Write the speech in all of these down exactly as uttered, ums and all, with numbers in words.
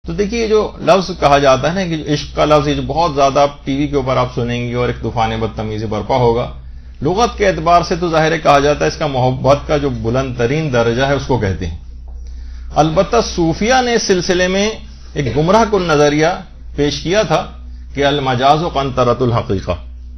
تو دیکھیے جو لفظ کہا جاتا ہے نا کہ عشق کا لفظ، یہ جو بہت زیادہ ٹی وی کے اوپر آپ سنیں گے اور ایک طوفان بدتمیزی برپا ہوگا، لغت کے اعتبار سے تو ظاہر کہا جاتا ہے اس کا محبت کا جو بلند ترین درجہ ہے اس کو کہتے ہیں۔ البتہ صوفیہ نے اس سلسلے میں ایک گمراہ کن نظریہ پیش کیا تھا کہ المجاز قنطرۃ الحقیقہ،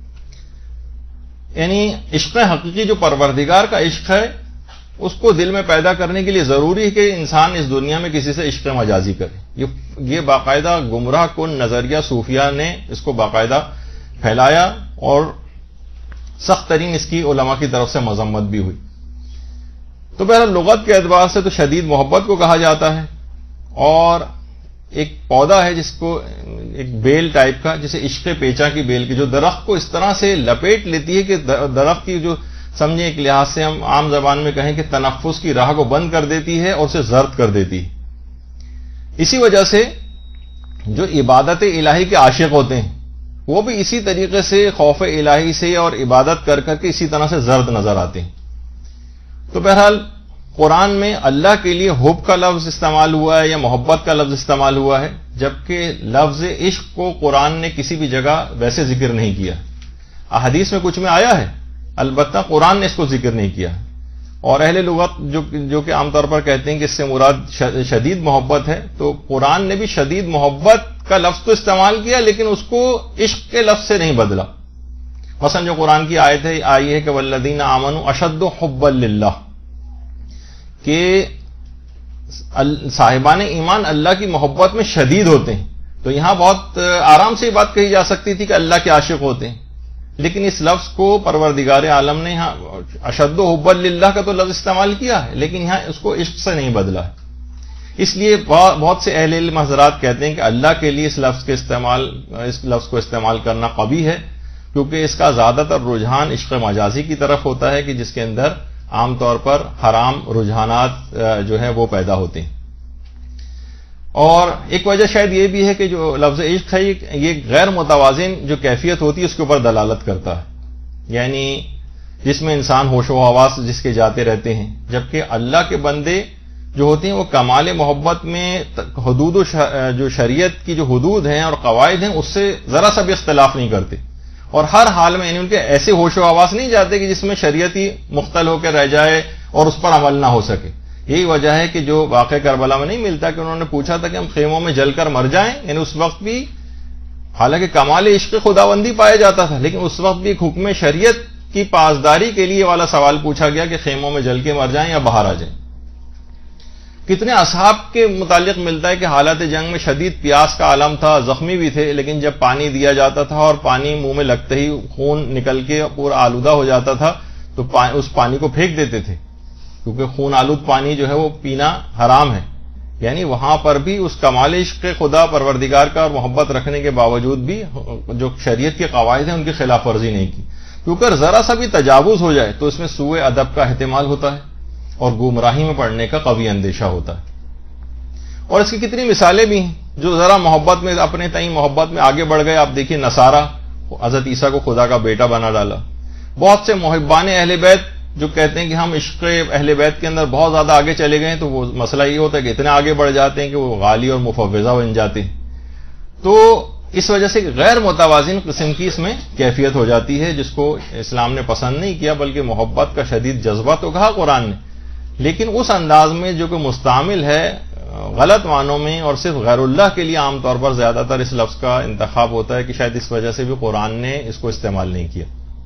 یعنی عشق حقیقی جو پروردگار کا عشق ہے اس کو دل میں پیدا کرنے کے لیے ضروری ہے کہ انسان اس دنیا میں کسی سے عشق مجازی کرے۔ یہ باقاعدہ گمراہ کن نظریہ صوفیہ نے اس کو باقاعدہ پھیلایا اور سخت ترین اس کی علماء کی طرف سے مذمت بھی ہوئی۔ تو بہرحال لغت کے اعتبار سے تو شدید محبت کو کہا جاتا ہے، اور ایک پودا ہے جس کو ایک بیل ٹائپ کا، جسے عشق پیچا کی بیل کی، جو درخت کو اس طرح سے لپیٹ لیتی ہے کہ درخت کی جو سمجھیں ایک لحاظ سے ہم عام زبان میں کہیں کہ تنفس کی راہ کو بند کر دیتی ہے اور اسے زرد کر دیتی ہے۔ اسی وجہ سے جو عبادت الہی کے عاشق ہوتے ہیں وہ بھی اسی طریقے سے خوف الہی سے اور عبادت کر کر کے اسی طرح سے زرد نظر آتے ہیں۔ تو بہرحال قرآن میں اللہ کے لیے حب کا لفظ استعمال ہوا ہے یا محبت کا لفظ استعمال ہوا ہے، جبکہ لفظ عشق کو قرآن نے کسی بھی جگہ ویسے ذکر نہیں کیا۔ احادیث میں کچھ میں آیا ہے، البتہ قرآن نے اس کو ذکر نہیں کیا، اور اہل لغت جو جو کہ عام طور پر کہتے ہیں کہ اس سے مراد شدید محبت ہے، تو قرآن نے بھی شدید محبت کا لفظ تو استعمال کیا لیکن اس کو عشق کے لفظ سے نہیں بدلا۔ مثلا جو قرآن کی آیت ہے آئی ہے کہ والذین آمنوا اشد حبا للہ، کہ صاحبان ایمان اللہ کی محبت میں شدید ہوتے ہیں، تو یہاں بہت آرام سے یہ بات کہی جا سکتی تھی کہ اللہ کے عاشق ہوتے ہیں، لیکن اس لفظ کو پروردگار عالم نے یہاں اشد حبا للہ کا تو لفظ استعمال کیا ہے لیکن یہاں اس کو عشق سے نہیں بدلا ہے۔ اس لیے بہت سے اہل علم حضرات کہتے ہیں کہ اللہ کے لیے اس لفظ کے استعمال اس لفظ کو استعمال کرنا قبیح ہے، کیونکہ اس کا زیادہ تر رجحان عشق مجازی کی طرف ہوتا ہے کہ جس کے اندر عام طور پر حرام رجحانات جو ہیں وہ پیدا ہوتے ہیں۔ اور ایک وجہ شاید یہ بھی ہے کہ جو لفظ عشق ہے یہ غیر متوازن جو کیفیت ہوتی ہے اس کے اوپر دلالت کرتا ہے، یعنی جس میں انسان ہوش و حواس جس کے جاتے رہتے ہیں، جبکہ اللہ کے بندے جو ہوتے ہیں وہ کمال محبت میں حدود و جو شریعت کی جو حدود ہیں اور قواعد ہیں اس سے ذرا سا بھی اختلاف نہیں کرتے، اور ہر حال میں یعنی ان کے ایسے ہوش و حواس نہیں جاتے کہ جس میں شریعت ہی مختل ہو کے رہ جائے اور اس پر عمل نہ ہو سکے۔ یہی وجہ ہے کہ جو واقعہ کربلا میں نہیں ملتا کہ انہوں نے پوچھا تھا کہ ہم خیموں میں جل کر مر جائیں، یعنی اس وقت بھی حالانکہ کمال عشق خداوندی پایا جاتا تھا لیکن اس وقت بھی ایک حکم شریعت کی پاسداری کے لیے والا سوال پوچھا گیا کہ خیموں میں جل کے مر جائیں یا باہر آ جائیں۔ کتنے اصحاب کے متعلق ملتا ہے کہ حالات جنگ میں شدید پیاس کا عالم تھا، زخمی بھی تھے، لیکن جب پانی دیا جاتا تھا اور پانی منہ میں لگتے ہی خون نکل کے پورا آلودہ ہو جاتا تھا تو اس پانی کو پھینک دیتے تھے، کیونکہ خون آلود پانی جو ہے وہ پینا حرام ہے۔ یعنی وہاں پر بھی اس کمال عشق خدا پروردگار کا اور محبت رکھنے کے باوجود بھی جو شریعت کے قواعد ہیں ان کی خلاف ورزی نہیں کی، کیونکہ ذرا سا بھی تجاوز ہو جائے تو اس میں سوء ادب کا احتمال ہوتا ہے اور گمراہی میں پڑنے کا قوی اندیشہ ہوتا ہے۔ اور اس کی کتنی مثالیں بھی ہیں جو ذرا محبت میں اپنے تئیں محبت میں آگے بڑھ گئے۔ آپ دیکھیے نصارہ حضرت عیسیٰ کو خدا کا بیٹا بنا ڈالا، بہت سے محبان اہل بیت جو کہتے ہیں کہ ہم عشق اہل بیت کے اندر بہت زیادہ آگے چلے گئے ہیں، تو وہ مسئلہ یہ ہوتا ہے کہ اتنے آگے بڑھ جاتے ہیں کہ وہ غالی اور مفوضہ بن جاتے ہیں، تو اس وجہ سے غیر متوازن قسم کی اس میں کیفیت ہو جاتی ہے جس کو اسلام نے پسند نہیں کیا، بلکہ محبت کا شدید جذبہ تو کہا قرآن نے، لیکن اس انداز میں جو کہ مستعمل ہے غلط معنوں میں اور صرف غیر اللہ کے لیے عام طور پر زیادہ تر اس لفظ کا انتخاب ہوتا ہے کہ شاید اس وجہ سے بھی قرآن نے اس کو استعمال نہیں کیا۔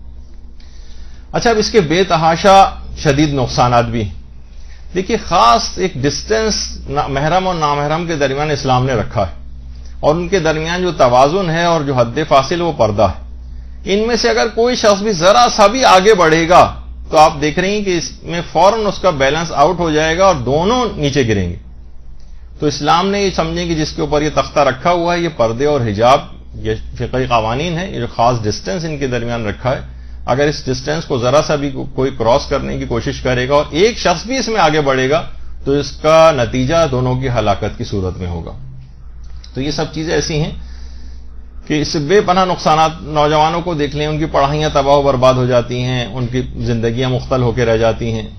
اچھا، اب اس کے بے تحاشا شدید نقصانات بھی دیکھیے۔ خاص ایک ڈسٹینس محرم اور نامحرم کے درمیان اسلام نے رکھا ہے، اور ان کے درمیان جو توازن ہے اور جو حد فاصل وہ پردہ ہے۔ ان میں سے اگر کوئی شخص بھی ذرا سا بھی آگے بڑھے گا تو آپ دیکھ رہے ہیں کہ اس میں فوراً اس کا بیلنس آؤٹ ہو جائے گا اور دونوں نیچے گریں گے۔ تو اسلام نے یہ سمجھیں کہ جس کے اوپر یہ تختہ رکھا ہوا ہے یہ پردے اور حجاب، یہ فقہی قوانین ہیں، یہ جو خاص ڈسٹینس ان کے درمیان رکھا ہے، اگر اس ڈسٹینس کو ذرا سا بھی کوئی کراس کرنے کی کوشش کرے گا اور ایک شخص بھی اس میں آگے بڑھے گا تو اس کا نتیجہ دونوں کی ہلاکت کی صورت میں ہوگا۔ تو یہ سب چیزیں ایسی ہیں کہ اس سے بے پناہ نقصانات، نوجوانوں کو دیکھ لیں، ان کی پڑھائیاں تباہ و برباد ہو جاتی ہیں، ان کی زندگیاں مختل ہو کے رہ جاتی ہیں،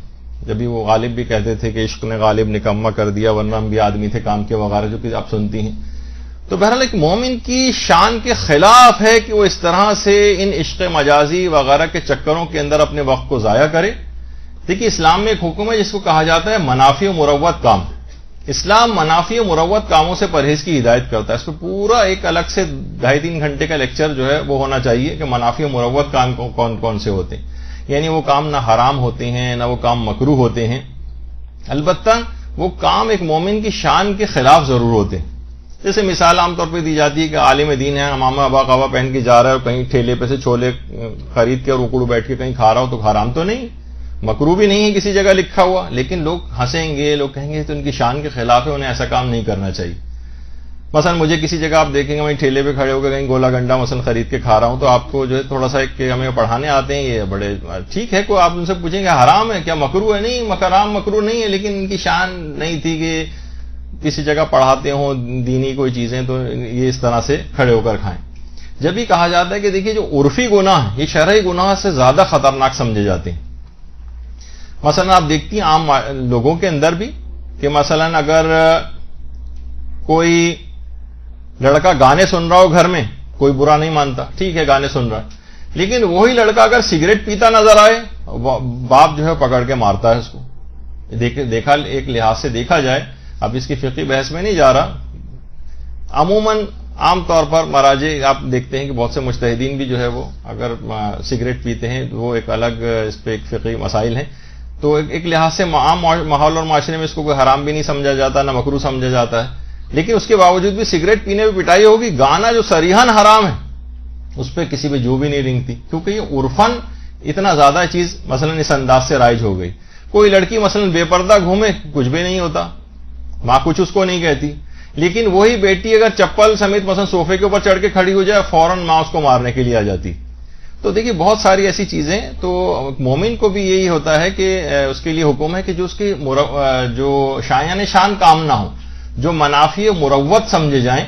جبھی وہ غالب بھی کہتے تھے کہ عشق نے غالب نکما کر دیا ورنہ ہم بھی آدمی تھے کام کے وغیرہ، جو کہ آپ سنتی ہیں. تو بہرحال ایک مومن کی شان کے خلاف ہے کہ وہ اس طرح سے ان عشق مجازی وغیرہ کے چکروں کے اندر اپنے وقت کو ضائع کرے. دیکھیے اسلام میں ایک حکم ہے جس کو کہا جاتا ہے منافی و مروت کام. اسلام منافی و مروت کاموں سے پرہیز کی ہدایت کرتا ہے. اس پہ پورا ایک الگ سے ڈھائی تین گھنٹے کا لیکچر جو ہے وہ ہونا چاہیے کہ منافی و مروت کام کون کون سے ہوتے ہیں. یعنی وہ کام نہ حرام ہوتے ہیں نہ وہ کام مکروہ ہوتے ہیں، البتہ وہ کام ایک مومن کی شان کے خلاف ضرور ہوتے ہیں. جیسے مثال عام طور پہ دی جاتی ہے کہ عالم دین ہے، امامہ ابا قوا پہن کے جا رہا ہے اور کہیں ٹھیلے پہ سے چھولے خرید کے اور اکڑو بیٹھ کے کہیں کھا رہا ہو تو حرام تو نہیں، مکروہ بھی نہیں ہے کسی جگہ لکھا ہوا، لیکن لوگ ہنسیں گے، لوگ کہیں گے تو ان کی شان کے خلاف ہے، انہیں ایسا کام نہیں کرنا چاہیے. مثلا مجھے کسی جگہ آپ دیکھیں گے میں ٹھیلے پہ کھڑے ہو کے کہیں گولا گنڈا مثلا خرید کے کھا رہا ہوں تو آپ کو جو ہے تھوڑا سا ایک ہمیں پڑھانے آتے ہیں یہ بڑے ٹھیک ہے، کوئی آپ ان سے پوچھیں گے حرام ہے کیا مکروہ ہے؟ نہیں، حرام مکروہ نہیں ہے، لیکن ان کی شان نہیں تھی کہ کسی جگہ پڑھاتے ہوں دینی کوئی چیزیں تو یہ اس طرح سے کھڑے ہو کر کھائیں. جب بھی کہا جاتا ہے کہ دیکھیے جو عرفی گناہ ہیں یہ شرعی گناہ سے زیادہ خطرناک سمجھے جاتے ہیں. مثلا آپ دیکھتی ہیں عام لوگوں کے اندر بھی کہ مثلا اگر کوئی لڑکا گانے سن رہا ہو گھر میں، کوئی برا نہیں مانتا، ٹھیک ہے گانے سن رہا ہے، لیکن وہی لڑکا اگر سگریٹ پیتا نظر آئے باپ جو ہے پکڑ کے مارتا ہے اس کو. دیکھا ایک لحاظ سے دیکھا جائے، اب اس کی فقہی بحث میں نہیں جا رہا، عموماً عام طور پر مراجع آپ دیکھتے ہیں کہ بہت سے مجتہدین بھی جو ہے وہ اگر سگریٹ پیتے ہیں تو وہ ایک الگ اس پہ ایک فقہی مسائل ہیں، تو ایک لحاظ سے عام ماحول اور معاشرے میں اس کو کوئی حرام بھی نہیں سمجھا جاتا نہ مکروہ سمجھا جاتا ہے، لیکن اس کے باوجود بھی سگریٹ پینے پہ پٹائی ہوگی. گانا جو صریحاً حرام ہے اس پہ کسی پہ جو بھی نہیں رنگتی، کیونکہ یہ عرفاً اتنا زیادہ چیز مثلا اس انداز سے رائج ہو گئی. کوئی لڑکی مثلا بے پردہ گھومے کچھ بھی نہیں ہوتا، ماں کچھ اس کو نہیں کہتی، لیکن وہی بیٹی اگر چپل سمیت مثلا صوفے کے اوپر چڑھ کے کھڑی ہو جائے فوراً ماں اس کو مارنے کے لیے آ جاتی. تو دیکھیے بہت ساری ایسی چیزیں. تو مومن کو بھی یہی ہوتا ہے کہ اس کے لیے حکم ہے کہ جو اس کی جو شایان شان کام نہ ہو، جو منافی مروت سمجھے جائیں،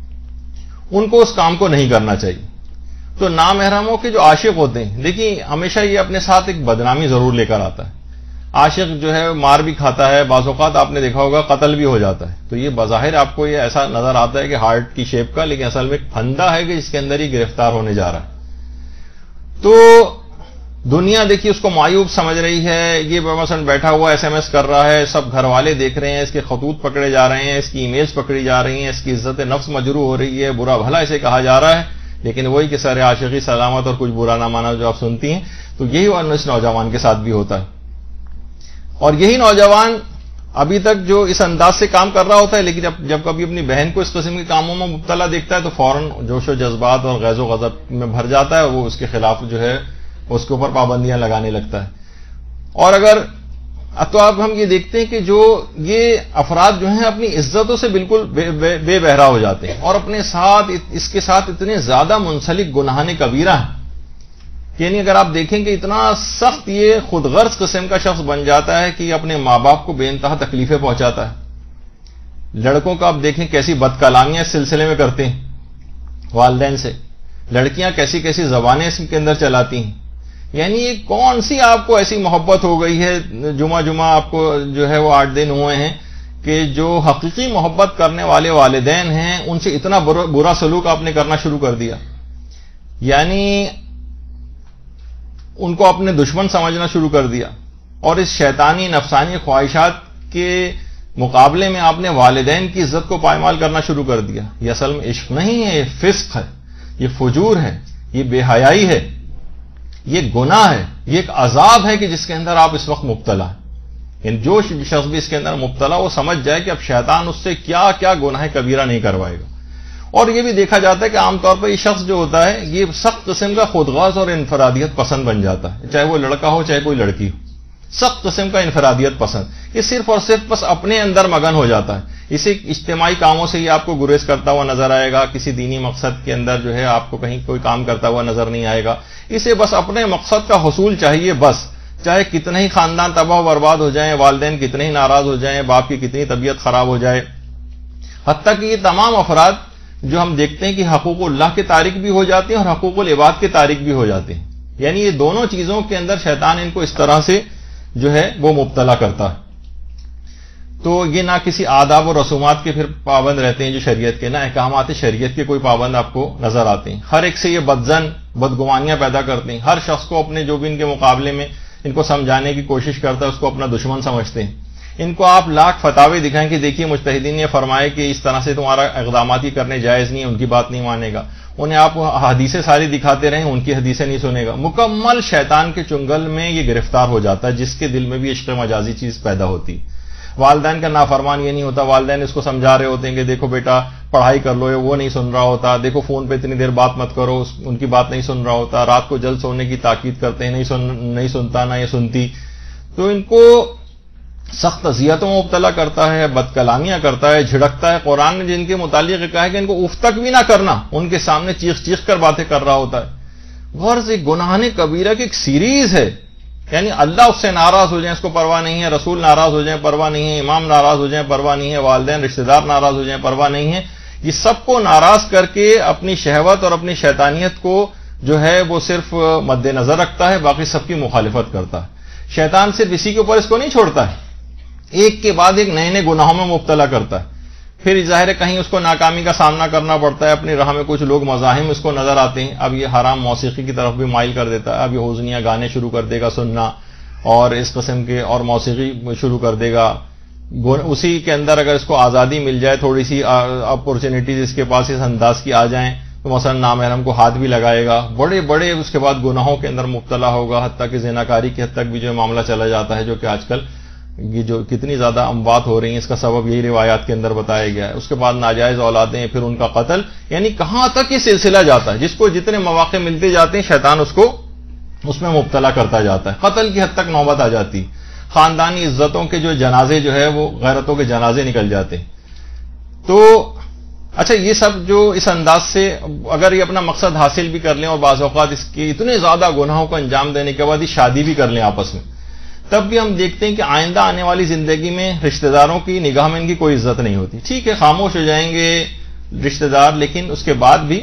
ان کو اس کام کو نہیں کرنا چاہیے. تو نامحرموں کے جو عاشق ہوتے ہیں، دیکھیے ہمیشہ یہ اپنے ساتھ ایک بدنامی ضرور لے کر آتا ہے. عاشق جو ہے مار بھی کھاتا ہے، بعض اوقات آپ نے دیکھا ہوگا قتل بھی ہو جاتا ہے. تو یہ بظاہر آپ کو یہ ایسا نظر آتا ہے کہ ہارٹ کی شیپ کا، لیکن اصل میں ایک پھندا ہے کہ جس کے اندر ہی گرفتار ہونے جا رہا ہے. تو دنیا دیکھیے اس کو معیوب سمجھ رہی ہے، یہ مثلا بیٹھا ہوا ایس ایم ایس کر رہا ہے، سب گھر والے دیکھ رہے ہیں، اس کے خطوط پکڑے جا رہے ہیں، اس کی امیج پکڑی جا رہی ہیں، اس کی عزت نفس مجروح ہو رہی ہے، برا بھلا اسے کہا جا رہا ہے، لیکن وہی کہ سر عاشقی سلامت اور کچھ برا نہ مانا جو آپ سنتی ہیں. تو یہی اس نوجوان کے ساتھ بھی ہوتا ہے. اور یہی نوجوان ابھی تک جو اس انداز سے کام کر رہا ہوتا ہے، لیکن جب کبھی اپنی بہن کو اس قسم کے کاموں میں مبتلا دیکھتا ہے تو فوراً جوش و جذبات اور غیظ و غضب میں بھر جاتا ہے، وہ اس کے خلاف جو ہے اس کے اوپر پابندیاں لگانے لگتا ہے. اور اگر تو آپ ہم یہ دیکھتے ہیں کہ جو یہ افراد جو ہیں اپنی عزتوں سے بالکل بے, بے, بے بہرا ہو جاتے ہیں اور اپنے ساتھ اس کے ساتھ اتنے زیادہ منسلک گناہان کبیرہ ہیں. یعنی اگر آپ دیکھیں کہ اتنا سخت یہ خود غرض قسم کا شخص بن جاتا ہے کہ اپنے ماں باپ کو بے انتہا تکلیفیں پہنچاتا ہے. لڑکوں کا آپ دیکھیں کیسی بد کلامیاں اس سلسلے میں کرتے ہیں والدین سے، لڑکیاں کیسی کیسی زبانیں اس کے اندر چلاتی ہیں. یعنی یہ کون سی آپ کو ایسی محبت ہو گئی ہے، جمعہ جمعہ آپ کو جو ہے وہ آٹھ دن ہوئے ہیں کہ جو حقیقی محبت کرنے والے والدین ہیں ان سے اتنا برا سلوک آپ نے کرنا شروع کر دیا. یعنی ان کو اپنے دشمن سمجھنا شروع کر دیا، اور اس شیطانی نفسانی خواہشات کے مقابلے میں آپ نے والدین کی عزت کو پائمال کرنا شروع کر دیا. یہ اصل میں عشق نہیں ہے، یہ فسق ہے، یہ فجور ہے، یہ بے حیائی ہے، یہ گناہ ہے، یہ ایک عذاب ہے کہ جس کے اندر آپ اس وقت مبتلا ہیں. یعنی جو شخص بھی اس کے اندر مبتلا وہ سمجھ جائے کہ اب شیطان اس سے کیا کیا گناہ کبیرہ نہیں کروائے گا. اور یہ بھی دیکھا جاتا ہے کہ عام طور پر یہ شخص جو ہوتا ہے یہ سخت قسم کا خودغرض اور انفرادیت پسند بن جاتا ہے، چاہے وہ لڑکا ہو چاہے کوئی لڑکی ہو. سخت قسم کا انفرادیت پسند، یہ صرف اور صرف بس اپنے اندر مگن ہو جاتا ہے. اسی اجتماعی کاموں سے یہ آپ کو گریز کرتا ہوا نظر آئے گا، کسی دینی مقصد کے اندر جو ہے آپ کو کہیں کوئی کام کرتا ہوا نظر نہیں آئے گا. اسے بس اپنے مقصد کا حصول چاہیے، بس چاہے کتنے ہی خاندان تباہ و برباد ہو جائیں، والدین کتنے ہی ناراض ہو جائیں، باپ کی کتنی طبیعت خراب ہو جائے. حتیٰ کہ یہ تمام افراد جو ہم دیکھتے ہیں کہ حقوق اللہ کے تارک بھی ہو جاتے ہیں اور حقوق العباد کے تارک بھی ہو جاتے ہیں. یعنی یہ دونوں چیزوں کے اندر شیطان ان کو اس طرح سے جو ہے وہ مبتلا کرتا ہے. تو یہ نہ کسی آداب و رسومات کے پھر پابند رہتے ہیں جو شریعت کے، نہ احکامات شریعت کے کوئی پابند آپ کو نظر آتے ہیں. ہر ایک سے یہ بدزن بدگمانیاں پیدا کرتے ہیں. ہر شخص کو اپنے جو بھی ان کے مقابلے میں ان کو سمجھانے کی کوشش کرتا ہے اس کو اپنا دشمن سمجھتے ہیں. ان کو آپ لاکھ فتاوے دکھائیں کہ دیکھیے مجتہدین نے فرمائے کہ اس طرح سے تمہارا اقدامات ہی کرنے جائز نہیں ہے، ان کی بات نہیں مانے گا. انہیں آپ حدیثیں ساری دکھاتے رہیں، ان کی حدیثیں نہیں سنے گا. مکمل شیطان کے چنگل میں یہ گرفتار ہو جاتا ہے، جس کے دل میں بھی عشق مجازی چیز پیدا ہوتی. والدین کا نافرمان یہ نہیں ہوتا، والدین اس کو سمجھا رہے ہوتے ہیں کہ دیکھو بیٹا پڑھائی کر لو، وہ نہیں سن رہا ہوتا. دیکھو فون پہ اتنی دیر بات مت کرو، ان کی بات نہیں سن رہا ہوتا. رات کو جلد سونے کی تاکید کرتے ہیں، نہیں سن نہیں سنتا نہ یہ سنتی. تو ان کو سخت اذیتوں میں مبتلا کرتا ہے، بد کلامیاں کرتا ہے، جھڑکتا ہے. قرآن نے جن کے متعلق کہا ہے کہ ان کو اف تک بھی نہ کرنا، ان کے سامنے چیخ چیخ کر باتیں کر رہا ہوتا ہے. غرض ایک گناہ کبیرہ کی ایک سیریز ہے. یعنی اللہ اس سے ناراض ہو جائیں اس کو پرواہ نہیں ہے، رسول ناراض ہو جائیں پرواہ نہیں ہے، امام ناراض ہو جائیں پرواہ نہیں ہے، والدین رشتہ دار ناراض ہو جائیں پرواہ نہیں ہے. یہ سب کو ناراض کر کے اپنی شہوت اور اپنی شیطانیت کو جو ہے وہ صرف مد نظر رکھتا ہے، باقی سب کی مخالفت کرتا ہے. شیطان صرف اسی کے اوپر اس کو نہیں چھوڑتا ہے، ایک کے بعد ایک نئے نئے گناہوں میں مبتلا کرتا ہے. پھر ظاہر ہے کہیں اس کو ناکامی کا سامنا کرنا پڑتا ہے. اپنی راہ میں کچھ لوگ مزاحم اس کو نظر آتے ہیں، اب یہ حرام موسیقی کی طرف بھی مائل کر دیتا ہے. اب یہ حزنیاں گانے شروع کر دے گا سننا اور اس قسم کے اور موسیقی شروع کر دے گا. اسی کے اندر اگر اس کو آزادی مل جائے، تھوڑی سی اپورچونیٹیز اس کے پاس اس انداز کی آ جائیں تو مثلا نامحرم کو ہاتھ بھی لگائے گا. بڑے بڑے اس کے بعد گناہوں کے اندر مبتلا ہوگا، حتیٰ کہ زناکاری کی حد تک بھی جو معاملہ چلا جاتا ہے، جو کہ آج کل یہ جو کتنی زیادہ اموات ہو رہی ہیں اس کا سبب یہی روایات کے اندر بتایا گیا ہے. اس کے بعد ناجائز اولادیں، پھر ان کا قتل. یعنی کہاں تک یہ سلسلہ جاتا ہے. جس کو جتنے مواقع ملتے جاتے ہیں شیطان اس کو اس میں مبتلا کرتا جاتا ہے. قتل کی حد تک نوبت آ جاتی. خاندانی عزتوں کے جو جنازے جو ہے وہ غیرتوں کے جنازے نکل جاتے. تو اچھا یہ سب جو اس انداز سے اگر یہ اپنا مقصد حاصل بھی کر لیں اور بعض اوقات اس کے اتنے زیادہ گناہوں کو انجام دینے کے بعد یہ شادی بھی کر لیں آپس میں، تب بھی ہم دیکھتے ہیں کہ آئندہ آنے والی زندگی میں رشتہ داروں کی نگاہ میں ان کی کوئی عزت نہیں ہوتی. ٹھیک ہے خاموش ہو جائیں گے رشتہ دار، لیکن اس کے بعد بھی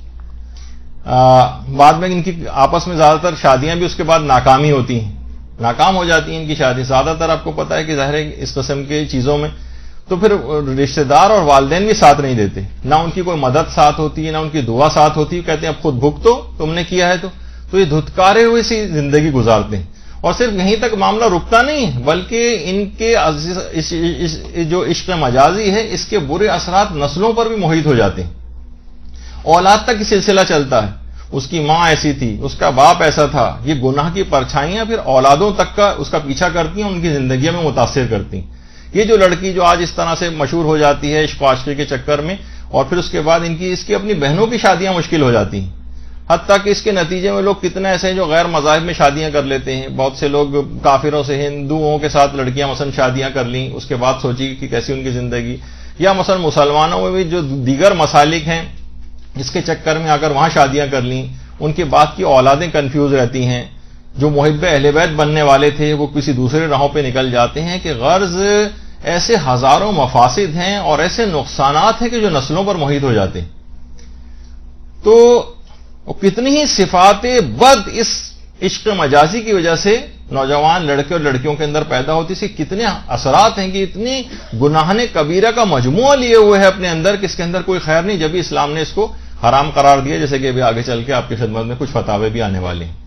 بعد میں ان کی آپس میں زیادہ تر شادیاں بھی اس کے بعد ناکامی ہوتی ہیں، ناکام ہو جاتی ہیں ان کی شادی. زیادہ تر آپ کو پتا ہے کہ ظاہر ہے اس قسم کی چیزوں میں تو پھر رشتہ دار اور والدین بھی ساتھ نہیں دیتے، نہ ان کی کوئی مدد ساتھ ہوتی ہے، نہ ان کی دعا ساتھ ہوتی ہے. کہتے ہیں اب خود بھگتو، تم نے کیا ہے تو تو یہ دھتکارے ہوئے سی زندگی گزارتے ہیں. اور صرف یہیں تک معاملہ رکتا نہیں ہے، بلکہ ان کے جو عشق مجازی ہے اس کے برے اثرات نسلوں پر بھی محیط ہو جاتے ہیں. اولاد تک یہ سلسلہ چلتا ہے. اس کی ماں ایسی تھی، اس کا باپ ایسا تھا. یہ گناہ کی پرچھائیاں پھر اولادوں تک کا اس کا پیچھا کرتی ہیں، ان کی زندگیوں میں متاثر کرتی ہیں. یہ جو لڑکی جو آج اس طرح سے مشہور ہو جاتی ہے عشق و عاشقی کے چکر میں، اور پھر اس کے بعد ان کی اس کی اپنی بہنوں کی شادیاں مشکل ہو جاتی ہیں. حتیٰ کہ اس کے نتیجے میں لوگ کتنے ایسے ہیں جو غیر مذاہب میں شادیاں کر لیتے ہیں. بہت سے لوگ کافروں سے ہندوؤں کے ساتھ لڑکیاں مثلا شادیاں کر لیں، اس کے بعد سوچی کہ کیسی ان کی زندگی. یا مثلا مسلمانوں میں بھی جو دیگر مسالک ہیں اس کے چکر میں آ کر وہاں شادیاں کر لیں. ان کے بعد کی اولادیں کنفیوز رہتی ہیں. جو محب اہل بیت بننے والے تھے وہ کسی دوسرے راہوں پہ نکل جاتے ہیں. کہ غرض ایسے ہزاروں مفاسد ہیں اور ایسے نقصانات ہیں کہ جو نسلوں پر محیط ہو جاتے ہیں. تو کتنی ہی صفات بد اس عشق مجازی کی وجہ سے نوجوان لڑکے اور لڑکیوں کے اندر پیدا ہوتی ہے. کتنے اثرات ہیں کہ اتنی گناہ کبیرہ کا مجموعہ لیے ہوئے ہے اپنے اندر کہ اس کے اندر کوئی خیر نہیں. جبھی اسلام نے اس کو حرام قرار دیا، جیسے کہ ابھی آگے چل کے آپ کی خدمت میں کچھ فتاوے بھی آنے والے ہیں.